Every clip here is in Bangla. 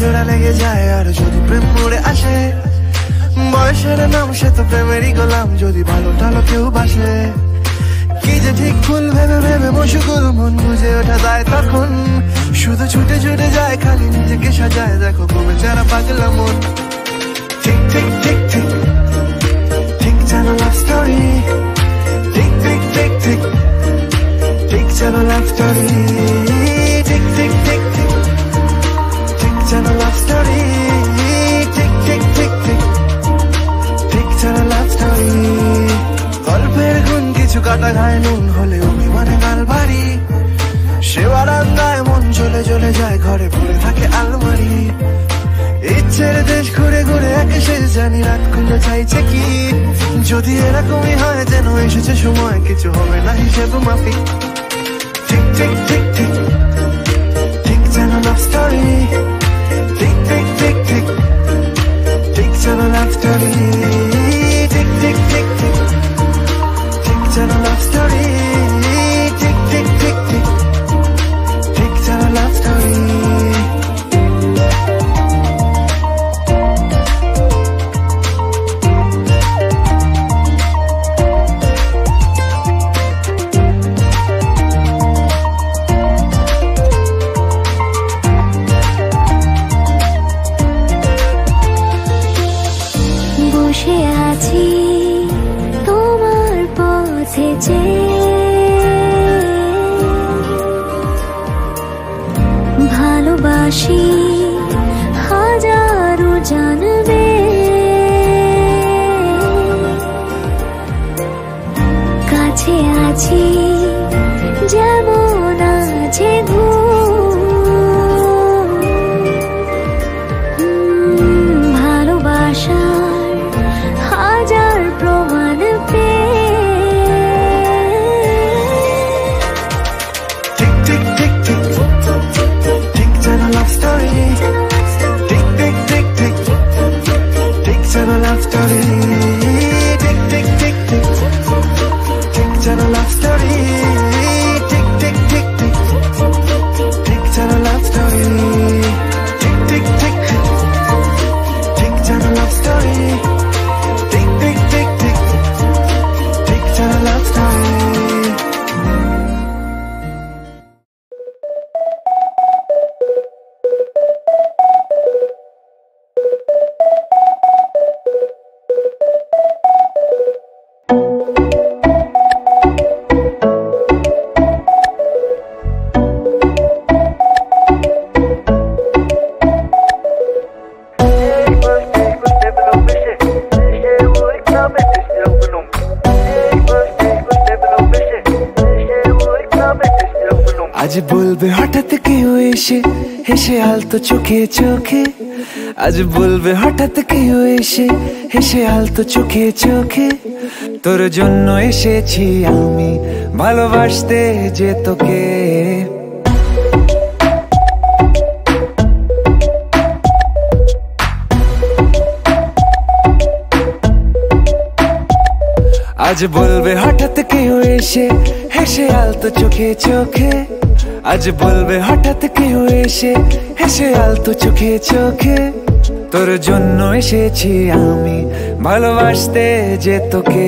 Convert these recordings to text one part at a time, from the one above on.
জোড়া লেগে যায় আর যদি প্রেম মরে আসে, বয়সের নাম সে তো প্রেমেরই গোলাম, যদি ভালো টালো কেউ বাসে। কি যে ঠিক ভুল ভেবে ভেবে মশগুল, মন বুঝে ওঠা যায় তখন, শুধু ছুটে ছুটে যায় খালি নিজেকে সাজায়, দেখো কবে যারা পাগলা মন। ঠিক ঠিক ঠিক ঠিক ঠিক যেন লাভ স্টোরি, ঠিক ঠিক ঠিক ঠিক ঠিক যেন লাভ স্টোরি, ঠিক ঠিক ঠিক ঠিক ঠিক যেন লাভ স্টোরি, ঠিক ঠিক ঠিক ঠিক ঠিক যেন লাভ স্টোরি। গল্পের গুণ কিছু কাটা ঘায় নুন হলে অভিমানে গাল ভারী, সে বারান্দায় মন চলে চলে যায়, ঘরে পড়ে থাকে আলমারি। ইচ্ছের দেশ ঘুরে ঘুরে একে শেষ জানি, রাত খুলে চাইছে কি, যদি এরকমই হয় যেন এসেছে সময়, কিছু হবে না হিসেব মাফিক। ঠিক ঠিক ঠিক ঠিক ঠিক যেন লাভ স্টোরি, ঠিক ঠিক ঠিক ঠিক ঠিক যেন লাভ স্টোরি, ঠিক ঠিক ঠিক ঠিক ঠিক যেন লাভ স্টোরি, ঠিক ঠিক ঠিক ঠিক ঠিক যেন লাভ স্টোরি। বসে আছি তোমার পথে যে, ভালোবাসি হাজারো জানবে, কাছে আছি যেমন আছে ভালোবাসার হাজার প্রমাণ পে। ঠিক ঠিক ঠিক ঠিক ঠিক যেন লাভ স্টোরি, ঠিক ঠিক ঠিক ঠিক ঠিক যেন লাভ স্টোরি, ঠিক ঠিক ঠিক ঠিক ঠিক যেন লাভ স্টোরি, ঠিক ঠিক ঠিক ঠিক ঠিক যেন লাভ স্টোরি, ঠিক ঠিক ঠিক ঠিক ঠিক যেন লাভ স্টোরি, ঠিক ঠিক ঠিক ঠিক ঠিক যেন লাভ স্টোরি। আজ বলবে হঠাৎ কেউ এসে হেসে আলতো চোখে চোখে, আজ বলবে হঠাৎ কেউ এসে হেসে আলতো চোখে চোখে, তোর জন্য এসেছি আমি ভালোবাসতে যে তোকে। আজ বলবে হঠাৎ কেউ এসে হেসে আলতো চোখে চোখে, আজ বলবে হঠাৎ কেউ এসে হেসে আলতো চোখে চোখে, তোর জন্য এসেছি আমি ভালোবাসতে যে তোকে।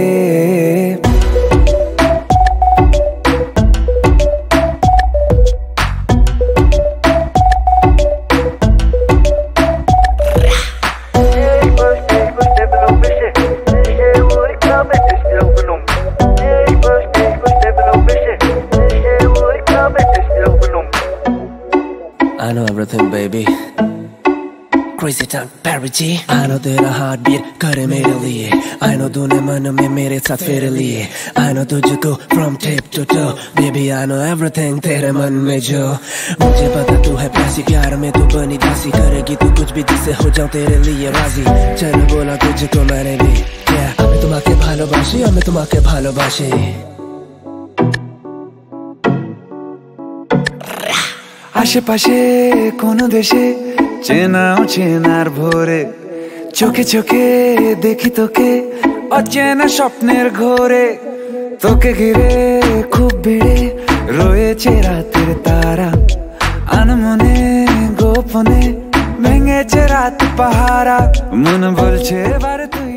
I know everything, baby. Crazy time, Perry G. I know तेरा heartbeat करे मेरे लिए. I know तूने मन में मेरे साथ फेरे लिए. I know तुझको from tip to toe. Baby, I know everything तेरे मन में जो. मुझे पता तू है प्यासी, प्यार में तू बनी दासी, करेगी तू कुछ भी जिससे हो जाऊं तेरे लिए राजी. चल बोला तुझको मैंने भी. Yeah, हमें तुम्हाके भालोबाशी, हमें तुम्हाके भालोबाशी. আশেপাশে কোন দেশে চেনাও চেনার ভোরে, চোখে চোখে দেখি তোকে অচেনা স্বপ্নের ঘোরে, তোকে ঘিরে খুব ভিড়ে রয়েছে রাতের তারা, আনমনে গোপনে ভেঙে নিয়েছে রাত পাহারা মন বলছে এবার তুই